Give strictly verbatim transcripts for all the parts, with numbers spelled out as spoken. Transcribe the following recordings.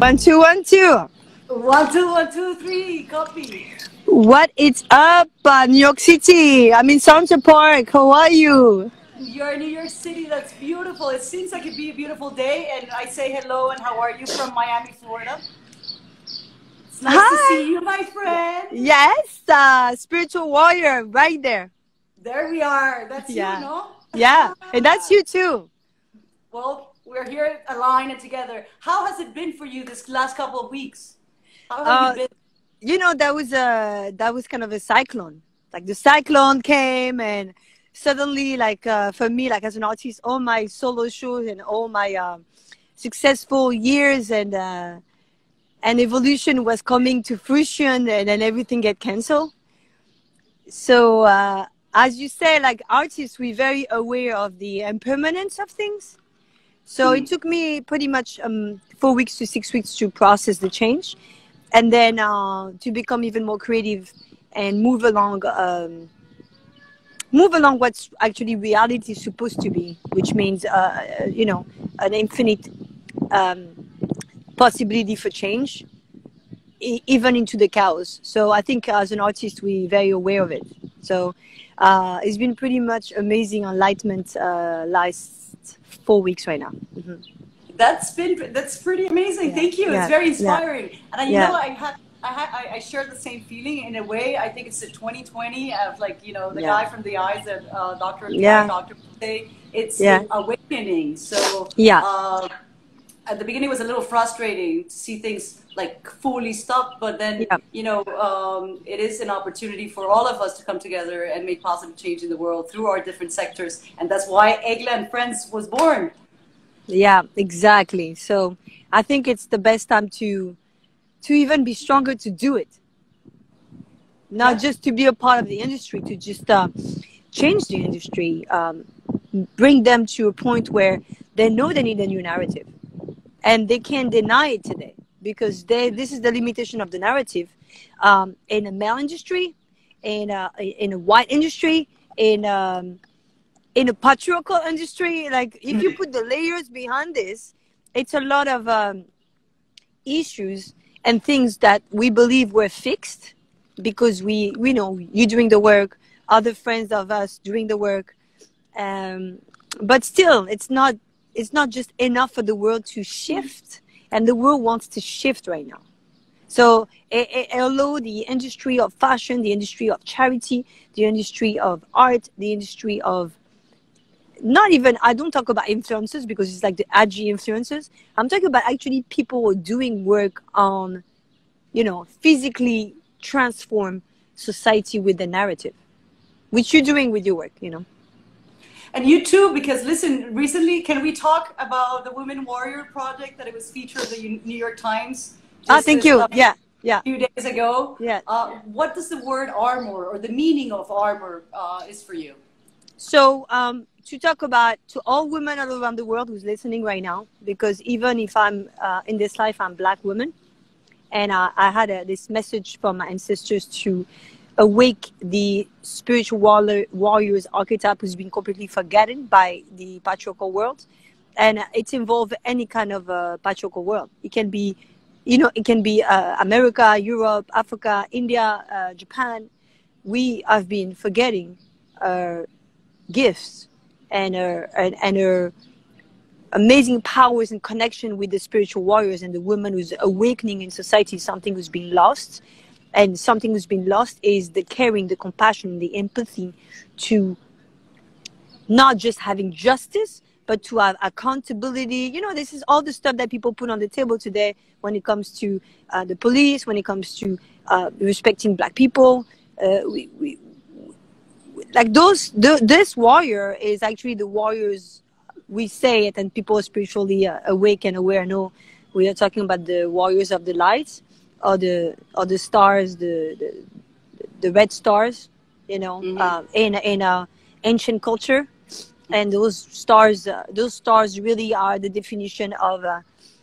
One, two, one, two. One, two, one, two, three. Copy. What is up, uh, New York City? I'm in Central Park. How are you? You're in New York City. That's beautiful. It seems like it'd be a beautiful day. And I say hello and how are you from Miami, Florida? It's nice to Hi. see you, my friend. Yes, uh, spiritual warrior, right there. There we are. That's Yeah. you, no? Yeah, and that's you too. Well, we're here aligned and together. How has it been for you this last couple of weeks? How have Uh, you been? you know, that was a that was kind of a cyclone. Like the cyclone came, and suddenly, like uh, for me, like as an artist, all my solo shows and all my uh, successful years and uh, and evolution was coming to fruition, and then everything get canceled. So, uh, as you say, like artists, we're very aware of the impermanence of things. So it took me pretty much um, four weeks to six weeks to process the change, and then uh, to become even more creative and move along, um, move along what's actually reality is supposed to be, which means, uh, you know, an infinite um, possibility for change, e- even into the chaos. So I think as an artist, we're very aware of it. So uh, it's been pretty much amazing enlightenment uh, last four weeks right now. Mm-hmm. That's been that's pretty amazing. Yeah. Thank you. It's Yeah. very Yeah. inspiring. And I, you Yeah. know, I had I had I, I share the same feeling in a way. I think it's the twenty twenty of like you know the Yeah. guy from the eyes that uh, Doctor Yeah. Doctor say it's Yeah. an awakening. So Yeah. uh, at the beginning it was a little frustrating to see things like fully stop, but then Yeah. you know um, it is an opportunity for all of us to come together and make positive change in the world through our different sectors, and that's why Egla and Friends was born. Yeah, exactly. So I think it's the best time to to even be stronger to do it, not Yeah. just to be a part of the industry, to just uh, change the industry, um, bring them to a point where they know they need a new narrative, and they can't deny it today because they this is the limitation of the narrative um, in a male industry, in a, in a white industry, in um, in a patriarchal industry. Like if you put the layers behind this, it's a lot of um, issues and things that we believe were fixed because we we know you doing the work, other friends of us doing the work, um, but still it's not it's not just enough for the world to shift, and the world wants to shift right now. So eh, eh, although the industry of fashion, the industry of charity, the industry of art, the industry of not even, I don't talk about influencers because it's like the edgy influencers. I'm talking about actually people who are doing work on, you know, physically transform society with the narrative, which you're doing with your work, you know. And you too, because listen, recently, can we talk about the Women Warrior Project that it was featured in the New York Times Ah, just thank this, you. uh, Yeah, yeah, few days ago? yeah. Uh, what does the word armor or the meaning of armor uh, is for you? So um, to talk about to all women all around the world who's listening right now, because even if I'm uh, in this life, I'm Black woman, and uh, I had a, this message from my ancestors to awake the spiritual warrior, warriors archetype who's been completely forgotten by the patriarchal world, and it's involved any kind of uh, patriarchal world. It can be, you know, it can be uh, America, Europe, Africa, India, uh, Japan. We have been forgetting uh, gifts and her and, and her amazing powers and connection with the spiritual warriors and the woman who's awakening in society, something who's been lost. And something who's been lost is the caring, the compassion, the empathy to not just having justice, but to have accountability. You know, this is all the stuff that people put on the table today when it comes to uh, the police, when it comes to uh, respecting Black people. Uh, we, we, like those the, this warrior is actually the warriors, we say it, and people are spiritually uh, awake and aware. No, we are talking about the warriors of the light, or the or the stars, the the, the red stars, you know, Mm-hmm. uh, in in uh, ancient culture. And those stars uh, those stars really are the definition of a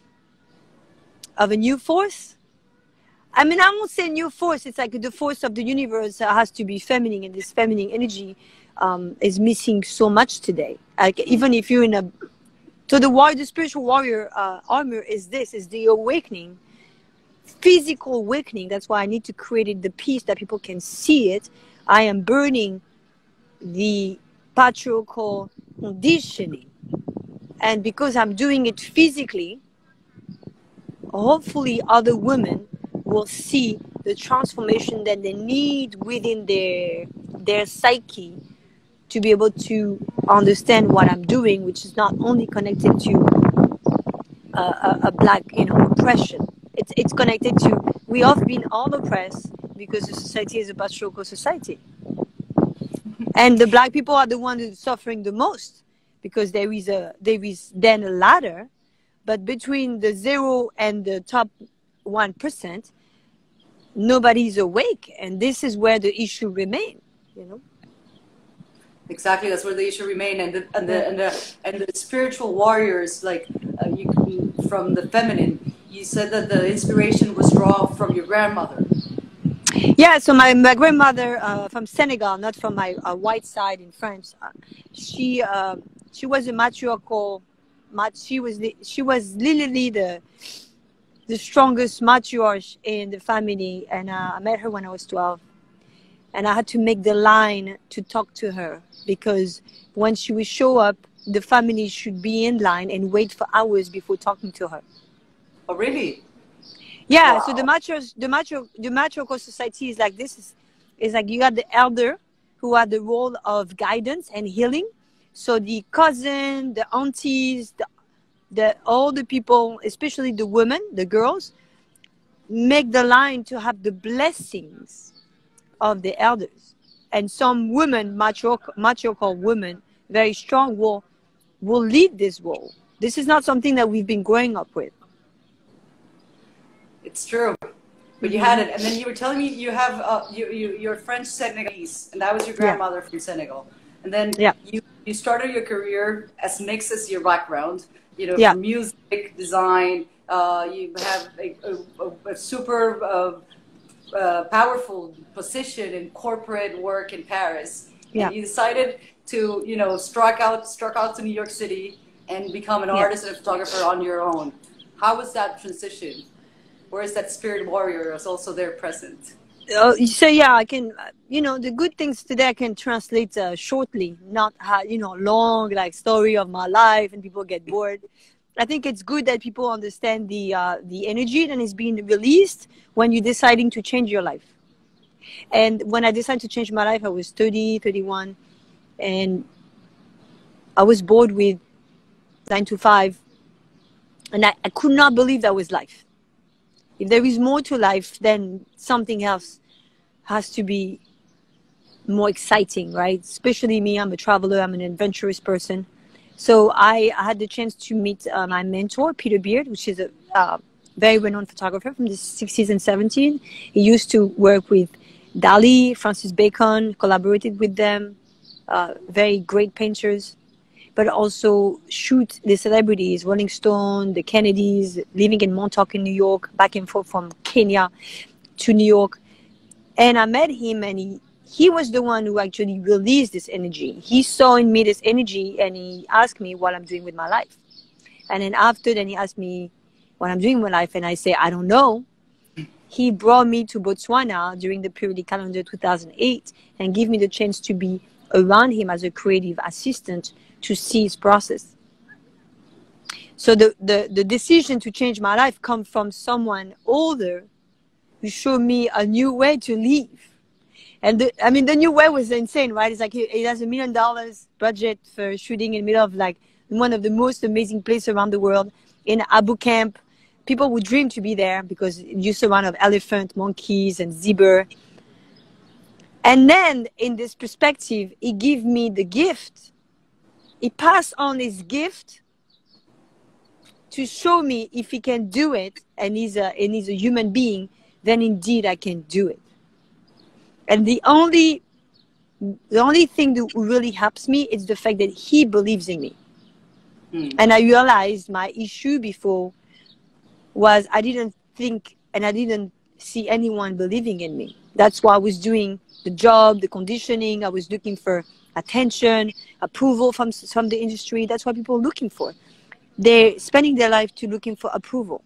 of a new force. I mean, I won't say new force. It's like the force of the universe uh, has to be feminine, and this feminine energy um, is missing so much today. Like even if you're in a So the warrior, the spiritual warrior uh, armor is this, is the awakening, physical awakening. That's why I need to create it, the peace that people can see it. I am burning the patriarchal conditioning. And because I'm doing it physically, hopefully other women will see the transformation that they need within their their psyche to be able to understand what I'm doing, which is not only connected to a, a, a black, you know, oppression. It's it's connected to, we have been all oppressed because the society is a patriarchal society, and the black people are the ones who are suffering the most because there is a there is then a ladder, but between the zero and the top one percent, nobody is awake, and this is where the issue remains. You know. Exactly, that's where the issue remain, and the and the and the, and the spiritual warriors, like uh, you, from the feminine. You said that the inspiration was drawn from your grandmother. Yeah, so my, my grandmother uh, from Senegal, not from my uh, white side in France. Uh, she uh, she was a matriarchal. Mat, she was the, she was literally the the strongest matriarch in the family, and uh, I met her when I was twelve, and I had to make the line to talk to her because when she would show up, the family should be in line and wait for hours before talking to her. Oh, really? Yeah, wow. So the matro, the matro, the matriarchal society is like this. Is, is like you got the elder who have the role of guidance and healing. So the cousin, the aunties, the, the all the people, especially the women, the girls, make the line to have the blessings of the elders. And some women, matriarchal, matriarchal women, very strong, will will lead this role. This is not something that we've been growing up with. It's true, but you had it, and then you were telling me you have uh, you, you you're French Senegalese, and that was your grandmother yeah. from Senegal, and then yeah. you you started your career as mixed as your background, you know, yeah. from music, design. Uh, you have a, a, a super uh, uh, powerful position in corporate work in Paris, yeah. and you decided to you know struck out struck out to New York City and become an yeah. artist and a photographer on your own. How was that transition? Where is that spirit warrior is also there present? Uh, so yeah, I can, you know, the good things today I can translate uh, shortly, not, uh, you know, long like story of my life and people get bored. I think it's good that people understand the uh, the energy that is being released when you're deciding to change your life. And when I decided to change my life, I was thirty, thirty-one, and I was bored with nine to five, and I, I could not believe that was life. If there is more to life, then something else has to be more exciting, right? Especially me, I'm a traveler, I'm an adventurous person. So I, I had the chance to meet uh, my mentor, Peter Beard, which is a uh, very renowned photographer from the sixties and seventies. He used to work with Diallo, Francis Bacon, collaborated with them, uh, very great painters, but also shoot the celebrities, Rolling Stone, the Kennedys, living in Montauk in New York, back and forth from Kenya to New York. And I met him, and he, he was the one who actually released this energy. He saw in me this energy, and he asked me what I'm doing with my life. And then after, then he asked me what I'm doing with my life, and I say, I don't know. He brought me to Botswana during the periodic calendar two thousand eight and gave me the chance to be around him as a creative assistant to see his process. So the, the, the decision to change my life comes from someone older who showed me a new way to live. And the, I mean, the new way was insane, right? It's like he, he has a million dollars budget for shooting in the middle of like one of the most amazing places around the world in Abu Camp. People would dream to be there because you're surrounded of elephant, monkeys, and zebra. And then in this perspective, he gave me the gift. He passed on his gift to show me if he can do it, and he's a, and he's a human being, then indeed I can do it. And the only, the only thing that really helps me is the fact that he believes in me. Mm. And I realized my issue before was I didn't think and I didn't see anyone believing in me. That's why I was doing the job, the conditioning. I was looking for attention, approval from from the industry. That's what people are looking for. they're spending their life to looking for approval.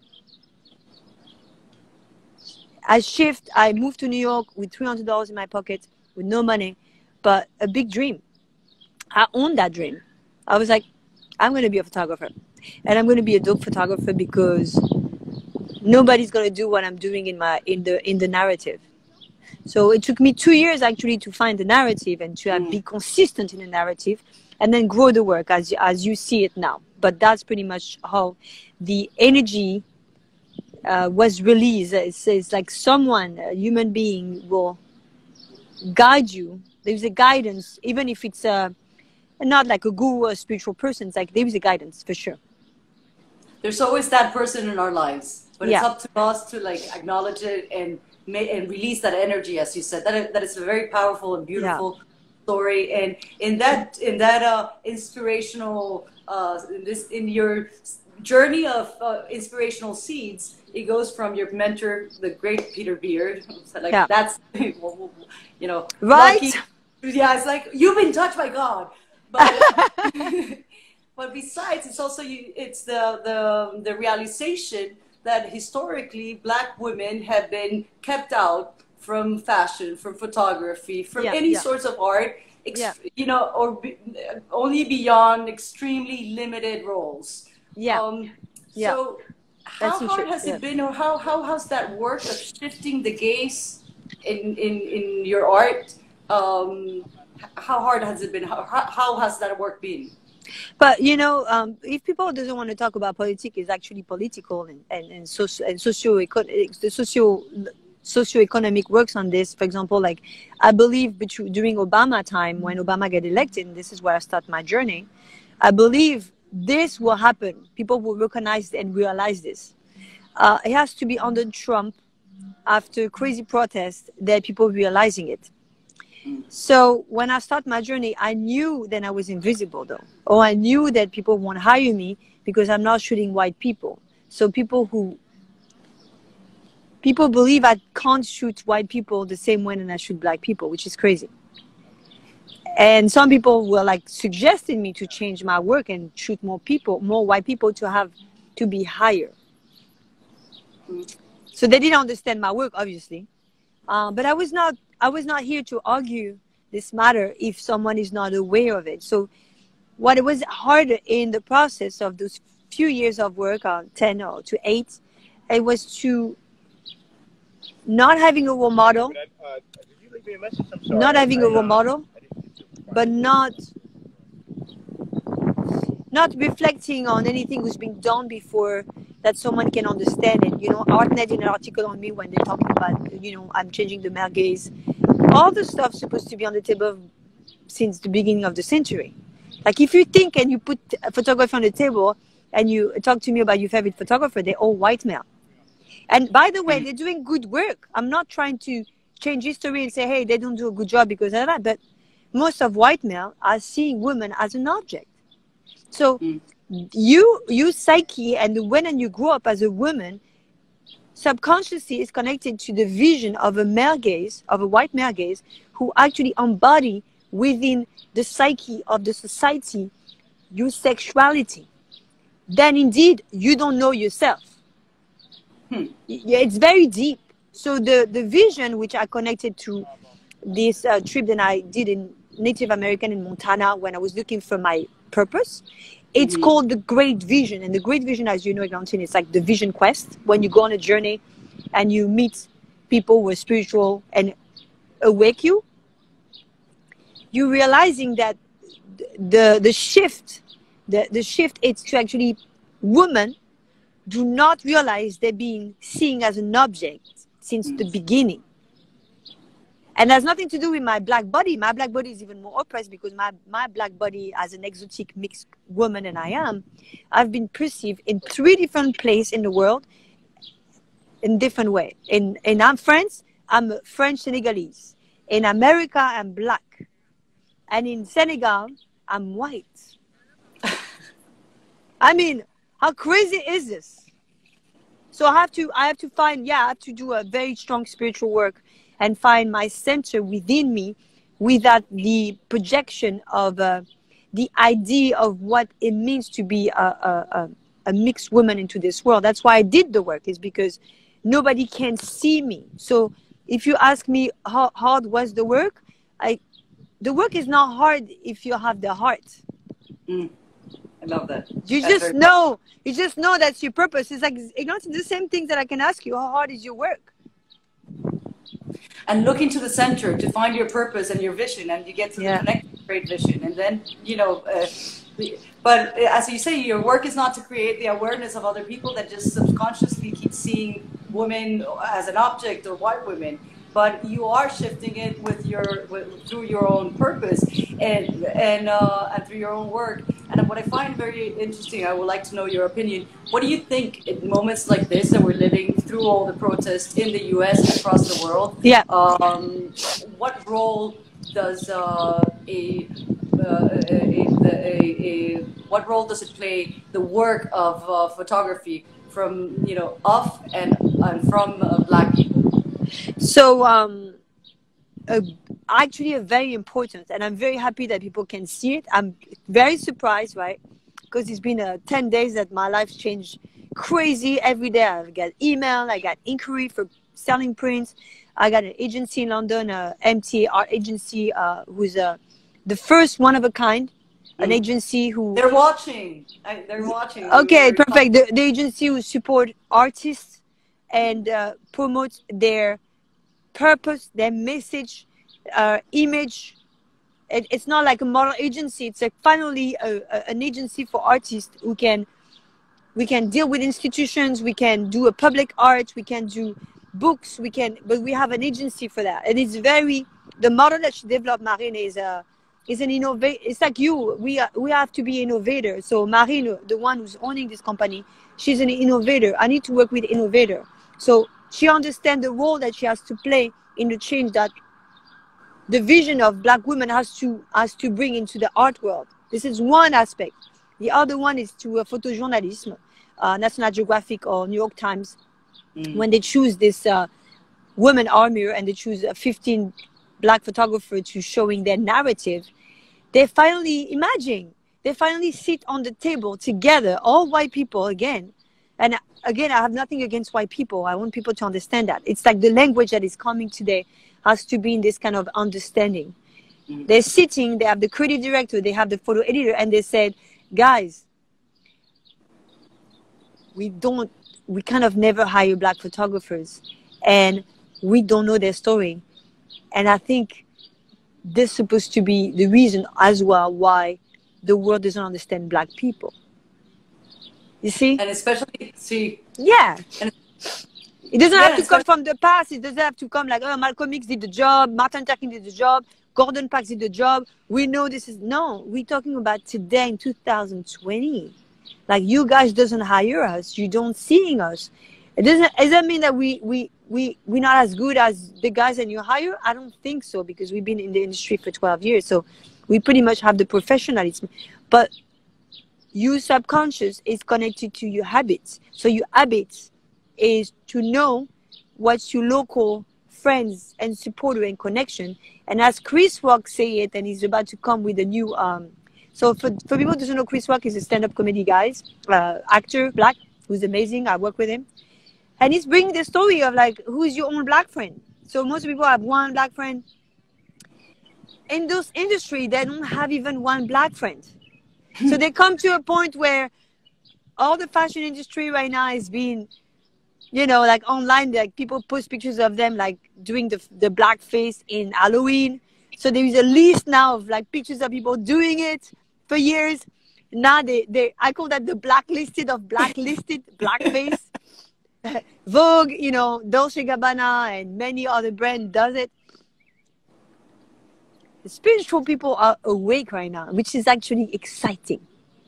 I shift, I moved to New York with three hundred dollars in my pocket, with no money, but a big dream. I owned that dream. I was like, I'm going to be a photographer. And I'm going to be a dope photographer because nobody's going to do what I'm doing in my in the in the narrative. So it took me two years actually to find the narrative and to have, mm. be consistent in the narrative, and then grow the work as as you see it now. But that's pretty much how the energy uh, was released. It's, it's like someone, a human being, will guide you. There's a guidance, even if it's a not like a guru or a spiritual person. It's like there is a guidance for sure. There's always that person in our lives, but yeah. it's up to us to like acknowledge it and make and release that energy, as you said. That that is a very powerful and beautiful yeah. story. And in that in that uh, inspirational uh, in this in your journey of uh, inspirational seeds, it goes from your mentor, the great Peter Beard. So like yeah. that's you know right. Lucky. Yeah, it's like you've been touched by God, but. But besides, it's also you, it's the, the the realization that historically Black women have been kept out from fashion, from photography, from yeah, any yeah. sorts of art, ex, yeah. you know, or be, only beyond extremely limited roles. Yeah. Um, yeah. So, how That's hard has yeah. it been, or how how has that work of shifting the gaze in in in your art? Um, how hard has it been? How how has that work been? But you know, um, if people doesn't want to talk about politics, it's actually political and and and, socio and socio the socio socioeconomic works on this. For example, like I believe during Obama time when Obama got elected, and this is where I start my journey. I believe this will happen. People will recognize and realize this. Uh, it has to be under Trump, after crazy protest, that people realizing it. So when I start my journey, I knew that I was invisible though. Or I knew that people won't hire me because I'm not shooting white people. So people who, people believe I can't shoot white people the same way that I shoot Black people, which is crazy. And some people were like suggesting me to change my work and shoot more people, more white people to have, to be higher. So they didn't understand my work, obviously. Um, but I was not, I was not here to argue this matter if someone is not aware of it. So what it was harder in the process of those few years of work, uh, ten or to eight, it was to not having a role model, uh, did you leave me a message? I'm sorry. not having a role model, but not, not reflecting on anything who's been done before that someone can understand it. You know, Artnet did an article on me when they're talking about, you know, I'm changing the male gaze. All the stuff supposed to be on the table since the beginning of the century. Like if you think and you put a photography on the table and you talk to me about your favorite photographer, they're all white male. And by the way, they're doing good work. I'm not trying to change history and say, hey, they don't do a good job because of that. But most of white male are seeing women as an object. So mm. you, you psyche and when you grow up as a woman, subconsciously is connected to the vision of a male gaze, of a white male gaze, who actually embody within the psyche of the society your sexuality. Then indeed, you don't know yourself. Hmm. It's very deep. So the, the vision which I connected to this uh, trip that I did in Native American in Montana when I was looking for my purpose, it's mm-hmm. called the Great Vision. And the Great Vision, as you know, Eglantine, it's like the vision quest. When you go on a journey and you meet people who are spiritual and awake you, you're realizing that the, the shift, the, the shift is to actually women do not realize they're being seen as an object since the beginning. And has nothing to do with my black body. My black body is even more oppressed because my, my black body, as an exotic mixed woman and I am, I've been perceived in three different places in the world in different way. In, in I'm France, I'm French Senegalese. In America, I'm black. And in Senegal, I'm white. I mean, how crazy is this? So I have to, I have to find, yeah, I have to do a very strong spiritual work and find my center within me without the projection of uh, the idea of what it means to be a, a, a, a mixed woman into this world. That's why I did the work, is because nobody can see me. So if you ask me how hard was the work, I, the work is not hard if you have the heart. Mm. I love that. You That's just know, you just know that's your purpose. It's like, it's the same thing that I can ask you, how hard is your work? And looking to the center to find your purpose and your vision, and you get to Yeah. the connect great vision. And then, you know, uh, but as you say, your work is not to create the awareness of other people that just subconsciously keep seeing women as an object or white women. But you are shifting it with your with, through your own purpose and and uh, and through your own work. And what I find very interesting, I would like to know your opinion. What do you think in moments like this that we're living through all the protests in the U S and across the world? Yeah. Um, what role does uh, a, uh, a, a, a what role does it play the work of uh, photography from you know of and and from uh, Black people? So um, uh, actually, a very important, and I'm very happy that people can see it. I'm very surprised, right? Because it's been uh, ten days that my life's changed crazy. Every day I get email, I got inquiry for selling prints. I got an agency in London, uh, M T A art agency, uh, who's uh, the first one of a kind, an Mm. agency who... They're watching. I, they're watching. Okay, They're perfect. The, the agency who support artists and uh, promotes their purpose, their message, uh, image. It, it's not like a model agency. It's like finally a, a, an agency for artists who can, we can deal with institutions. We can do a public art. We can do books. We can, but we have an agency for that. And it's very, the model that she developed, Marine, is a, is an innovator. It's like you, we are, we have to be innovators. So Marine, the one who's owning this company, she's an innovator. I need to work with innovator. So she understands the role that she has to play in the change that the vision of Black women has to has to bring into the art world. This is one aspect. The other one is to uh, photojournalism, uh, National Geographic or New York Times. Mm. When they choose this uh, women army and they choose uh, fifteen Black photographers to showing their narrative, they finally imagine, they finally sit on the table together, all white people again. And again, I have nothing against white people. I want people to understand that. It's like the language that is coming today has to be in this kind of understanding. Mm-hmm. They're sitting, they have the creative director, they have the photo editor, and they said, guys, we don't, we kind of never hire Black photographers, and we don't know their story. And I think this is supposed to be the reason as well why the world doesn't understand Black people. You see? And especially, see. Yeah. And, it doesn't yeah, have to come from the past. It doesn't have to come like, oh, Malcolm X did the job, Martin Luther King did the job, Gordon Parks did the job. We know this is, no, we're talking about today in two thousand twenty. Like, you guys doesn't hire us. You don't seeing us. It doesn't, does that mean that we, we, we, we're not as good as the guys that you hire? I don't think so, because we've been in the industry for twelve years. So we pretty much have the professionalism. But your subconscious is connected to your habits. So your habits is to know what's your local friends and supporter and connection. And as Chris Rock say it, and he's about to come with a new, um, so for, for people who don't know, Chris Rock is a stand-up comedy guy, uh, actor, Black, who's amazing. I work with him. And he's bringing the story of like, who's your own Black friend? So most people have one Black friend. In those industry, they don't have even one Black friend. So they come to a point where all the fashion industry right now is being, you know, like online, like people post pictures of them like doing the the blackface in Halloween. So there is a list now of like pictures of people doing it for years. Now they, they I call that the blacklisted of blacklisted blackface. Vogue, you know, Dolce and Gabbana and many other brands does it. The spiritual people are awake right now, which is actually exciting.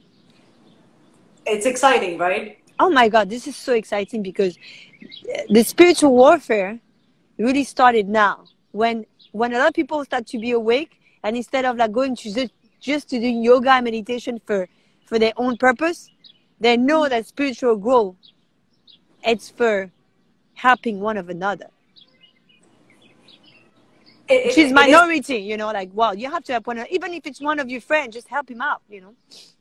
It's exciting, right? Oh my God, this is so exciting because the spiritual warfare really started now. When when a lot of people start to be awake, and instead of like going to just, just to do yoga and meditation for, for their own purpose, they know that spiritual growth, it's for helping one of another. it, she's it, minority, you know, like, well, you have to help one, even if it's one of your friends, just help him out, you know.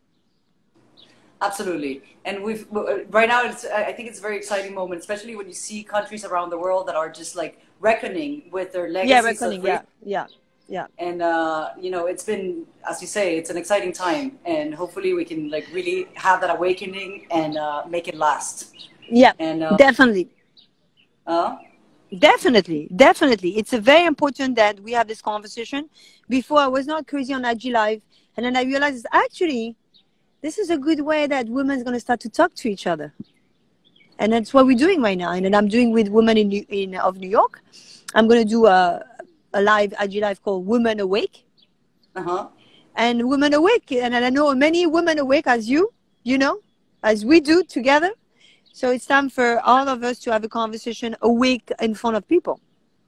Absolutely. And we've right now, it's, I think it's a very exciting moment, especially when you see countries around the world that are just like reckoning with their legacies. Yeah, reckoning, yeah, yeah, yeah. And, uh, you know, it's been, as you say, it's an exciting time. And hopefully we can like really have that awakening and uh, make it last. Yeah, and uh, definitely. Uh, Definitely, definitely. It's a very important that we have this conversation. Before, I was not crazy on I G Live. And then I realized, actually, this is a good way that women are going to start to talk to each other. And that's what we're doing right now. And then I'm doing with women in, in of New York. I'm going to do a, a live I G Live called Women Awake. uh-huh. And Women Awake. And I know many women awake as you, you know, as we do together. So it's time for all of us to have a conversation awake in front of people.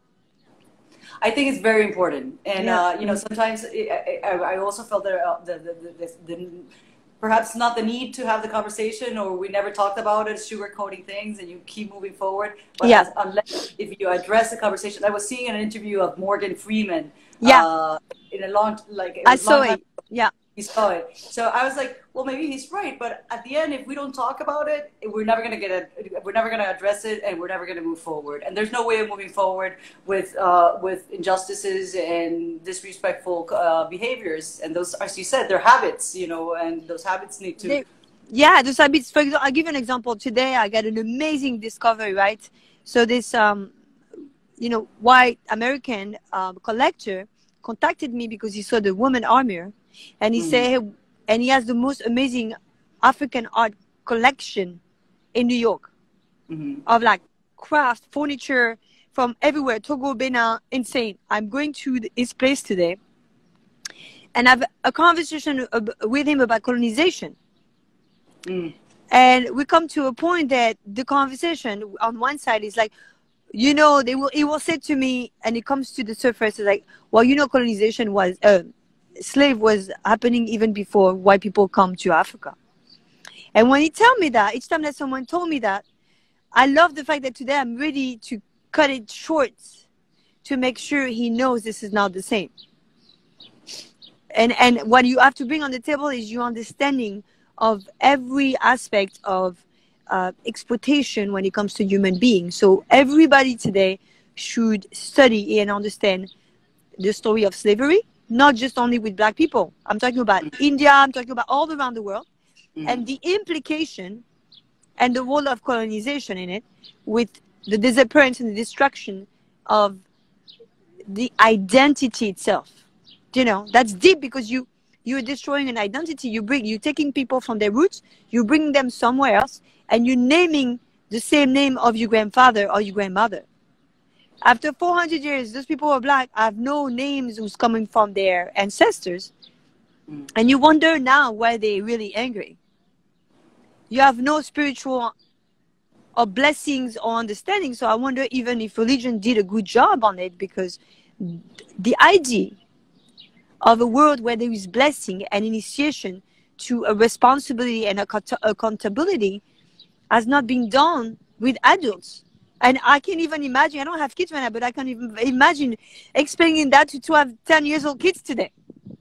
I think it's very important. And, yeah. uh, you know, sometimes I, I, I also felt that uh, the, the, the, the, the perhaps not the need to have the conversation, or we never talked about it, sugarcoating things, and you keep moving forward. But yeah. as, unless if you address the conversation, I was seeing an interview of Morgan Freeman. Yeah. Uh, in a long, like it I was saw long it. Time, yeah. You saw it. So I was like, well, maybe he's right. But at the end, if we don't talk about it, we're never gonna get it. We're never gonna address it, and we're never gonna move forward. And there's no way of moving forward with uh, with injustices and disrespectful uh, behaviors. And those, as you said, they're habits. You know, and those habits need to. They, yeah, those habits. For example, I'll give you an example. Today, I got an amazing discovery. Right. So this, um, you know, white American um, collector contacted me because he saw the woman armor, and he mm. said. And he has the most amazing African art collection in New York mm-hmm. of like craft, furniture from everywhere, Togo, Benin, insane. I'm going to his place today and have a conversation with him about colonization. Mm. And we come to a point that the conversation on one side is like, you know, they will, he will say to me, and it comes to the surface, it's like, well, you know, colonization was... Uh, slave was happening even before white people come to Africa. And when he tell me that, each time that someone told me that, I love the fact that today I'm ready to cut it short to make sure he knows this is not the same. And and what you have to bring on the table is your understanding of every aspect of uh, exploitation when it comes to human beings. So everybody today should study and understand the story of slavery, not just only with black people. I'm talking about mm-hmm. India, I'm talking about all around the world, mm-hmm. and the implication and the role of colonization in it with the disappearance and the destruction of the identity itself. You know, that's deep because you, you're destroying an identity. You bring, you're taking people from their roots, you bring them somewhere else, and you're naming the same name of your grandfather or your grandmother. After four hundred years, those people are black, have no names who's coming from their ancestors. Mm. And you wonder now why they're really angry. You have no spiritual or blessings or understanding. So I wonder even if religion did a good job on it, because the idea of a world where there is blessing and initiation to a responsibility and accountability has not been done with adults. And I can't even imagine, I don't have kids right now, but I can't even imagine explaining that to twelve, ten years old kids today.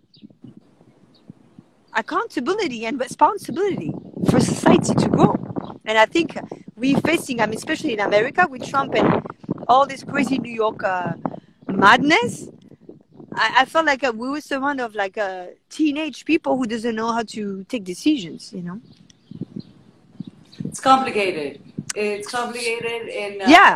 Accountability and responsibility for society to grow. And I think we're facing, I mean, especially in America with Trump and all this crazy New York uh, madness, I, I felt like uh, we were surrounded of like uh, teenage people who doesn't know how to take decisions, you know? It's complicated. It's complicated in uh, yeah,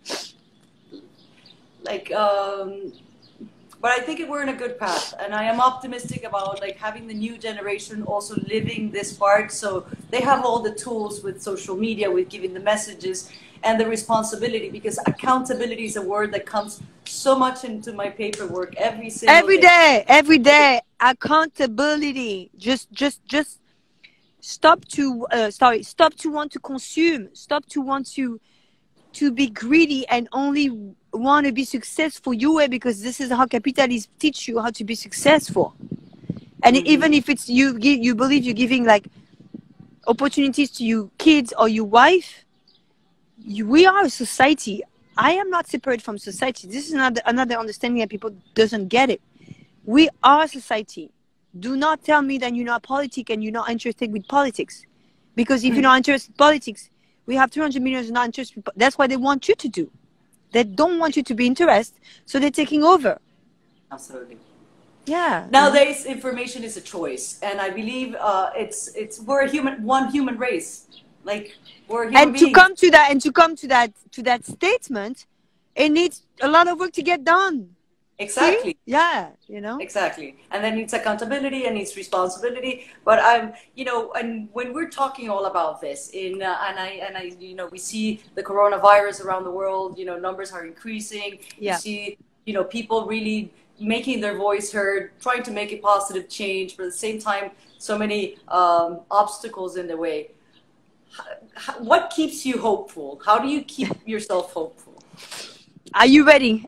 like um, but I think we're in a good path, and I am optimistic about like having the new generation also living this part, so they have all the tools with social media, with giving the messages and the responsibility, because accountability is a word that comes so much into my paperwork every single every day. day, every day. Accountability. Just, just, just. Stop to uh, sorry. Stop to want to consume. Stop to want to to be greedy and only want to be successful your way, because this is how capitalists teach you how to be successful. And mm-hmm. even if it's you, you believe you're giving like opportunities to your kids or your wife. You, we are a society I am not separate from society. This is another, another understanding that people doesn't get it. We are society. Do not tell me that you're not politic and you're not interested with politics. Because if you're not interested in politics, we have two hundred million not interested. That's what they want you to do. They don't want you to be interested, so they're taking over. Absolutely. Yeah. Nowadays, mm-hmm. information is a choice, and I believe uh, it's it's we're a human, one human race. Like we're human and beings. to come to that and to come to that to that statement, it needs a lot of work to get done. Exactly. See? Yeah, you know. Exactly, and then it's accountability and it's responsibility. But I'm, you know, and when we're talking all about this, in uh, and I and I, you know, we see the coronavirus around the world. You know, numbers are increasing. Yeah. You see, you know, people really making their voice heard, trying to make a positive change, but at the same time, so many um, obstacles in the way. How, what keeps you hopeful? How do you keep yourself hopeful? Are you ready?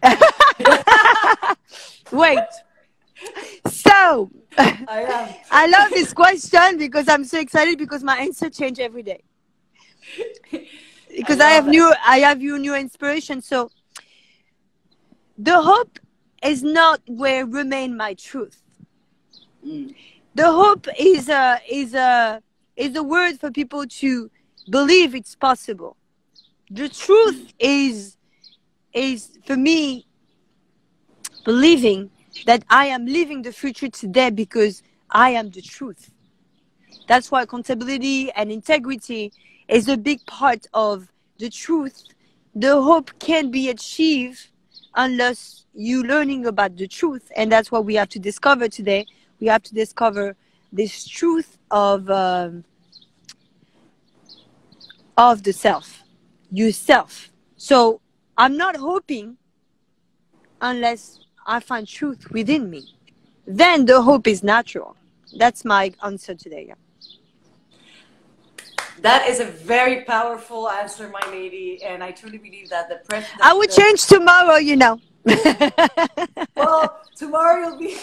Wait. So, I am. I love this question because I'm so excited because my answer change every day. Because I, I have that. new, I have you new inspiration. So, the hope is not where remain my truth. Mm. The hope is a is a is a word for people to believe it's possible. The truth is is for me believing that I am living the future today because I am the truth. That's why accountability and integrity is a big part of the truth. The hope can't be achieved unless you learning about the truth, and that's what we have to discover today. We have to discover this truth of um, of the self, yourself. So I'm not hoping unless I find truth within me. Then the hope is natural. That's my answer today. Yeah. That is a very powerful answer, my lady, and I truly believe that the press. I will change tomorrow, you know. Well, tomorrow you'll be.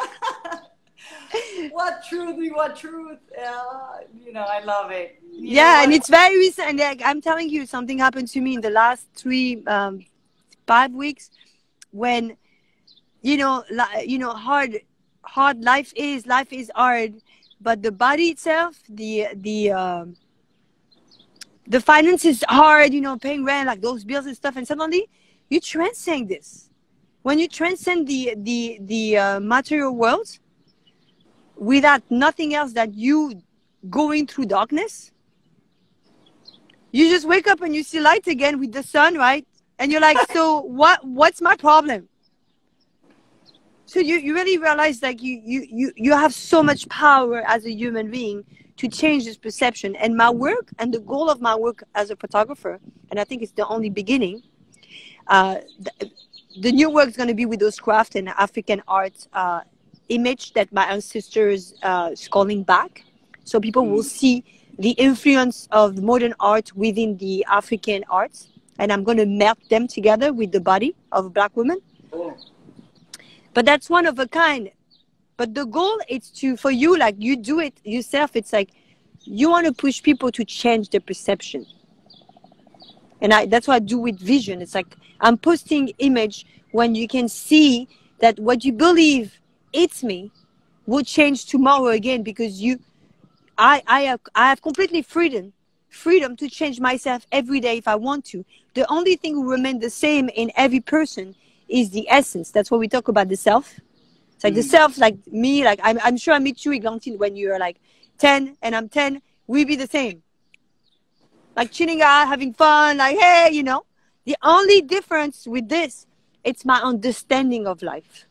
What truth? What truth? Uh, you know, I love it. You yeah, and it's very recent. Like, I'm telling you, something happened to me in the last three, um, five weeks, when, you know, li- you know, hard, hard life is. Life is hard, but the body itself, the the. Um, The finance is hard, you know, paying rent, like those bills and stuff. And suddenly, you transcend this. When you transcend the the the uh, material world, without nothing else that you going through darkness, you just wake up and you see light again with the sun, right? And you're like, so what? What's my problem? So you, you really realize like you, you you you have so much power as a human being to change this perception. And my work and the goal of my work as a photographer, and I think it's the only beginning, uh, the, the new work is going to be with those craft and African art uh, image that my ancestors uh, is calling back. So people mm. will see the influence of modern art within the African arts. And I'm going to melt them together with the body of a black woman. Oh. But that's one of a kind. But the goal is to, for you, like you do it yourself, it's like you want to push people to change their perception. And I, that's what I do with vision. It's like I'm posting image when you can see that what you believe it's me will change tomorrow again, because you, I, I have, I have completely freedom, freedom to change myself every day if I want to. The only thing will remain the same in every person is the essence. That's what we talk about, the self. It's like mm. the self, like me, like I'm, I'm sure I meet you, Eglantine, when you're like ten and I'm ten, we be the same. Like chilling out, having fun, like, hey, you know. The only difference with this, it's my understanding of life.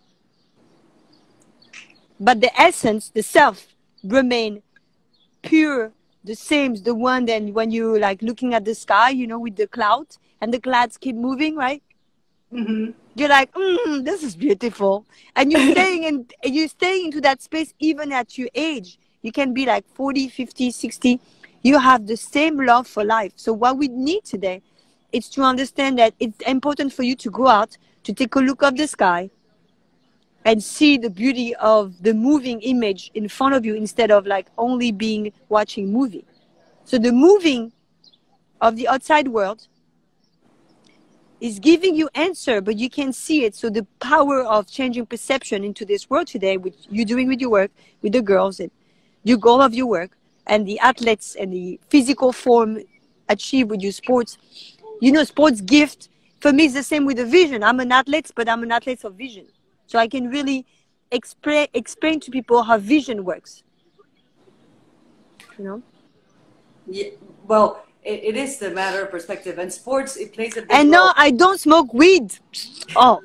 But the essence, the self, remain pure, the same, the one that when you like looking at the sky, you know, with the clouds, and the clouds keep moving, right? Mm-hmm. You're like, mm, this is beautiful. And you're staying in, you're staying into that space even at your age. You can be like forty, fifty, sixty. You have the same love for life. So what we need today is to understand that it's important for you to go out, to take a look of the sky and see the beauty of the moving image in front of you instead of like only being watching movie. So the moving of the outside world is giving you answer, but you can't see it. So the power of changing perception into this world today, which you're doing with your work, with the girls, and your goal of your work, and the athletes and the physical form achieved with your sports. You know, sports gift, for me, is the same with the vision. I'm an athlete, but I'm an athlete of vision. So I can really explain, explain to people how vision works. You know? Yeah, well, it, it is the matter of perspective. And sports, it plays a big And role. no, I don't smoke weed. Oh.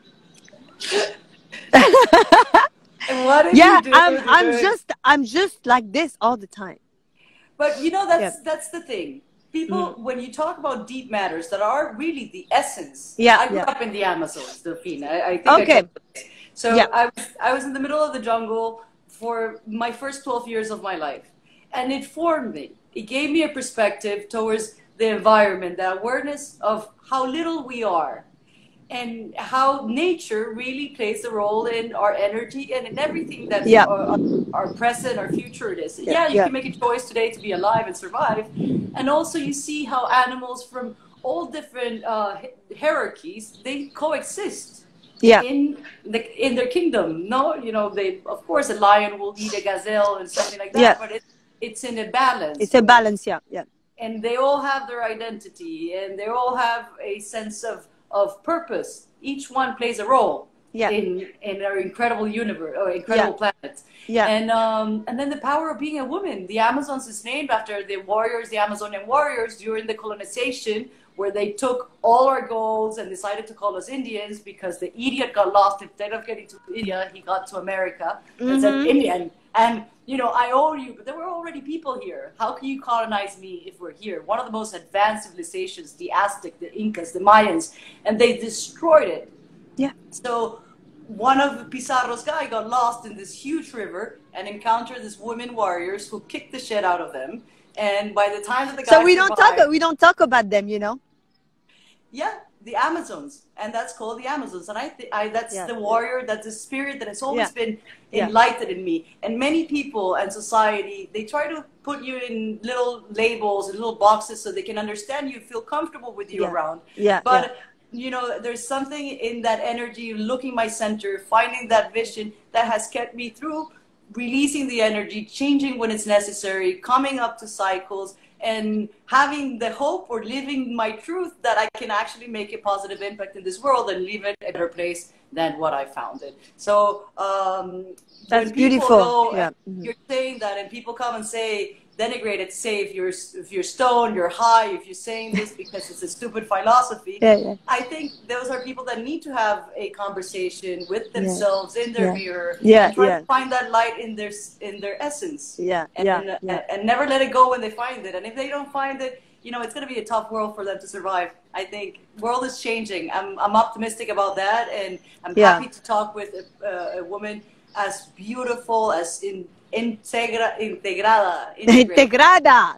And what did Yeah, you do? I'm, I'm just, I'm just like this all the time. But you know, that's Yeah. that's the thing. People, Mm. when you talk about deep matters that are really the essence. Yeah, I grew yeah. up in the Amazons, Delphine. I, I think I Okay. told you. So Yeah. I was I was in the middle of the jungle for my first twelve years of my life, and it formed me. It gave me a perspective towards the environment, the awareness of how little we are, and how nature really plays a role in our energy and in everything that Yeah. our, our present, our future it is. Yeah, Yeah, you yeah. can make a choice today to be alive and survive. And also you see how animals from all different uh, hierarchies, they coexist Yeah. in the, in their kingdom. No, you know, they, of course, a lion will eat a gazelle and something like that, Yeah. but it, it's in a balance. It's a balance, yeah, yeah. And they all have their identity, and they all have a sense of, of purpose. Each one plays a role Yeah. in in our incredible universe or incredible Yeah. planet. Yeah. And um, and then the power of being a woman. The Amazons is named after the warriors, the Amazonian warriors during the colonization, where they took all our goals and decided to call us Indians because the idiot got lost. Instead of getting to India, he got to America and said Mhm. Indian. And you know, I owe you, but there were already people here. How can you colonize me if we're here? One of the most advanced civilizations, the Aztec, the Incas, the Mayans, and they destroyed it. Yeah. So one of Pizarro's guy got lost in this huge river and encountered these women warriors who kicked the shit out of them. And by the time that the guy So we don't survived, talk, we don't talk about them, you know? yeah, the Amazons, and that's called the Amazons. And I, th- I that's Yeah. the warrior, that's the spirit that has always Yeah. been Yeah. enlightened in me. And many people and society, they try to put you in little labels and little boxes so they can understand you, feel comfortable with you Yeah. around. Yeah, But yeah. you know, there's something in that energy, looking my center, finding that vision that has kept me through, releasing the energy, changing when it's necessary, coming up to cycles, and having the hope or living my truth that I can actually make a positive impact in this world and leave it a better place than what I found it. So um, That's when beautiful. people go, Yeah. and Mhm. you're saying that, and people come and say, denigrate it, say if you're if you're stoned, you're high, if you're saying this because it's a stupid philosophy. Yeah, yeah. I think those are people that need to have a conversation with themselves in their Yeah. mirror Yeah, and try yeah. to find that light in their in their essence. Yeah, And, yeah, yeah. and, and never let it go when they find it. And if they don't find it, you know, it's going to be a tough world for them to survive. I think world is changing. I'm I'm optimistic about that, and I'm Yeah. happy to talk with a, a woman as beautiful as in integra, integrada, integrated. Integrada.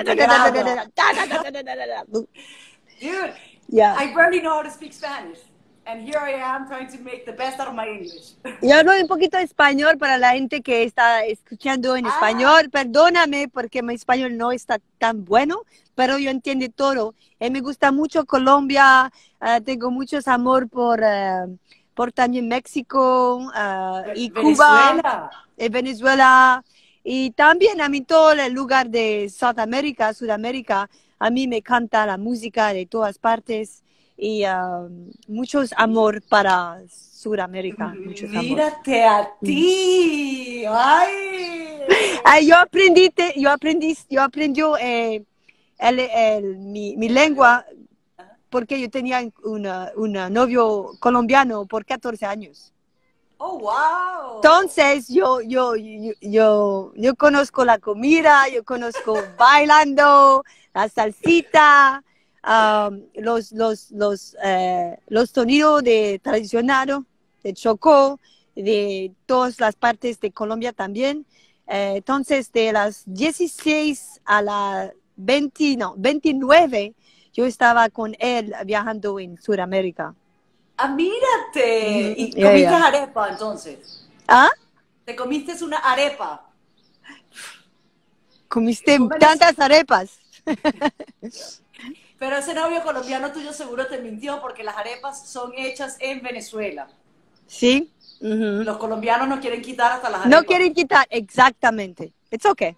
Dude, Yeah. I barely know how to speak Spanish. And here I am trying to make the best out of my English. Yo hablo un poquito de español para la gente que está escuchando en Ah. español. Perdóname porque mi español no está tan bueno, pero yo entiendo todo. Y me gusta mucho Colombia. Uh, tengo mucho amor por, uh, por también México uh, y Venezuela. Cuba, y Venezuela. Y también a mí todo el lugar de Sudamérica, Sudamérica. A mí me encanta la música de todas partes. Y um, muchos amor para Sudamérica. Muchos amor. Mírate a ti. Ay. Ay, yo aprendí, te, yo aprendí, yo aprendí eh, el, el, mi, mi lengua porque yo tenía una, una novio colombiano por catorce años. Oh, wow. Entonces yo, yo, yo, yo, yo conozco la comida, yo conozco bailando, la salsita. Um, los los los eh, los sonidos de tradicional de Chocó, de todas las partes de Colombia también. Eh, entonces de las dieciséis a las veinte, no, veintinueve yo estaba con él viajando en Sudamérica. Ah, mírate. ¿Y Yeah, comiste yeah. arepa entonces? ¿Ah? ¿Te comiste una arepa? Comiste ¿Cómo eres? tantas arepas. Pero ese novio colombiano tuyo seguro te mintió porque las arepas son hechas en Venezuela. Sí. Uh-huh. Los colombianos no quieren quitar hasta las No arepas. quieren quitar, exactamente. It's okay.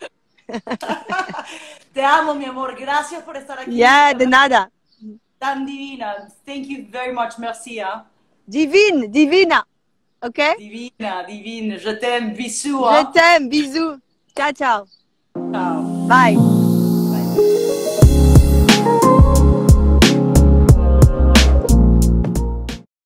Te amo, mi amor. Gracias por estar aquí. Ya, yeah, de nada. Tan divina. Thank you very much. Merci. Hein? Divine, divina. Ok? Divina, divine. Je t'aime. Bisous. Je Hein? t'aime. Bisous. Ciao, ciao. Ciao. Bye.